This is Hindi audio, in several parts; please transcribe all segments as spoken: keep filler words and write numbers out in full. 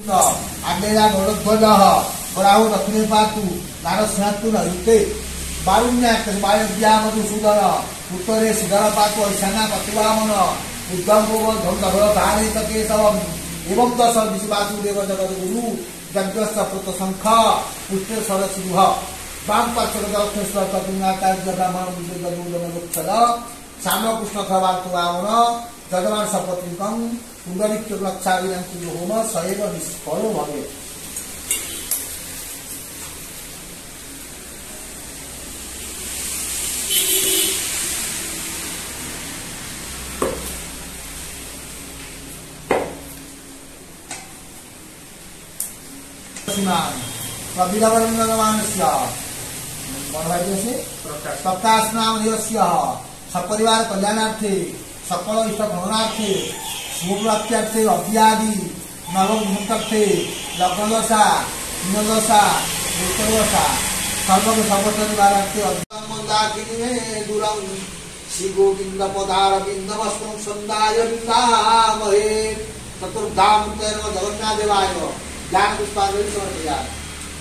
कृष्ण आग्नेया गौरध्वज पराहु दक्षिणे पातु नारसिंहातु नयुते बारुण्याक्ष वायव्या मधुसूदन उत्तरे श्रीधर पातु ईशाना पतिवामन उद्धम धन केशवम एवं दश विश्वासुदेव जगत गुरु यज्ञस्य पुत्र शंख पुष्टे सरसिंह वाम पार्श्व दक्षिणेश्वर चतुर्णाचार्य ब्राह्मण विशेषद श्यामकृष्ण खवार्तु वामन जगवान सपत्निकं पुंडरीक लक्षाभिनांति होम सैव निष्फलो भवे। प्रकाश नाम सपरिवार कल्याणार्थे सकल इष्ट भवनार्थे शुभप्राप्त्यार्थे अभ्यादि नवमुहूर्तार्थे लग्नदशा हीनदशा उत्तरदशा सर्वक सर्वत्र निवारार्थे अद्भुतमन्दाकिनी दूरं श्री गोविंद पदारविंद वस्त्रं संदाय विन्दामहे चतुर्धाम तेन जगन्नाथ देवाय ज्ञान पुष्पांजलि समर्पयामि।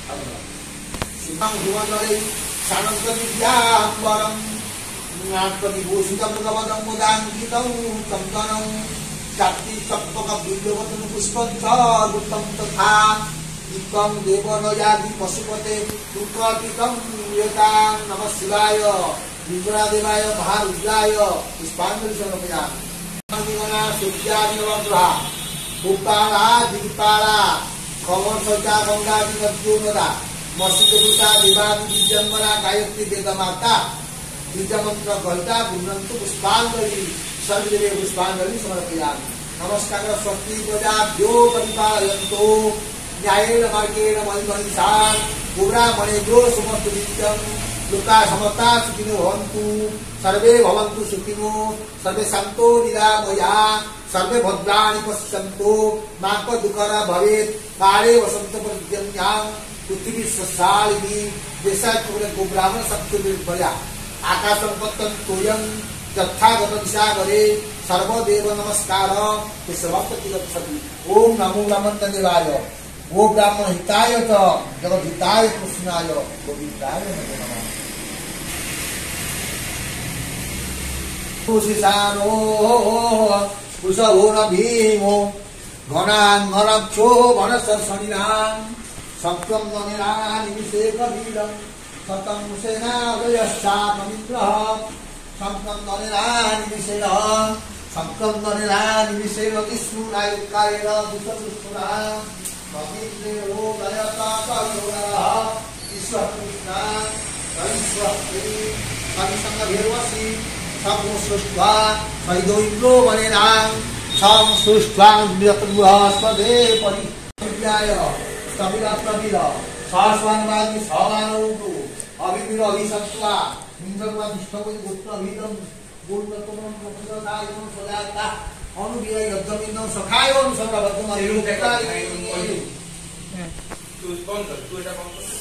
शिवं भुवनरे सानंद विद्याम्बरं नाटविभूषितं गमनं मुदाङ्कितं चन्दनं चाप्ति सप्तक बीजवतं पुष्पं च गुप्तं तथा दीपं देवनयादि पशुपते दुर्गातीतं यतां नमः शिवाय विद्रादेवाय महारुद्राय पुष्पांजलि समर्पयामि। मंगला सूर्यादिनवग्रहा भूपाला दिक्पाला कमल सहिता गंगा दिनद्योनदा मसिकूता विवाद विजन्मना गायत्री वेदमाता बीज मंत्र गहिता गुणंतु पुष्पांजलि सर्वदेव पुष्पांजलि समर्पयामि। नमस्कार स्वस्ति प्रजाभ्यो परिपालयन्तो न्यायेन मार्गेण मयि महिषान् गोब्राह्मणेभ्यो सुमस्तु नित्यं लोका समस्ता सुखिनो भवन्तु सर्वे भवन्तु सुखिनो सर्वे सन्तो निरामयाः सर्वे भद्राणि पश्यन्तु मा दुःखरा भवेत् काले वसन्त पर्जन्यां पृथ्वी सस्यालिनी जैसा गोब्राह्मण सप्तभया आकाशं पतन्तोऽयं तथागत दिशा करे सर्वदेव नमस्कार सर्वत्र गच्छति। ओम नमो ब्रह्मण्यदेवाय गो ब्राह्मण हिताय च जगत हिताय कृष्णाय गोविन्दाय नमः। कुशिशानो कुशभो न भीमो घनाङ्घनक्षो वनसर्षणिनां संक्रमणेना निमिषे कबीरं सतं सेनादयश्चापमिन्द्रः संक्रमणेना निमिषेण संक्रमणेना निमिषेण विष्णुनायकारेण दुष्टदुष्टुरः कबीरेणो दयता कयोगः ईश्वरकृष्णा ईश्वरे कविसङ्गभिर्वसि समुसृष्ट्वा सैदोइन्द्रो वनेनां संसृष्ट्वा बृहस्पदे परिव्याय कपिला कपिला सहस्वानवादी सहमानौतु अभिवीर अभिसत्वा इंद्रवा विष्णुपति गोत्रभिदं गुणतमं प्रकृतदायं सदाता अनुविय यज्ञमिन्दं सखायो अनुसंगबद्धं हरिओम बेकारी तू स्पॉन्सर तू এটা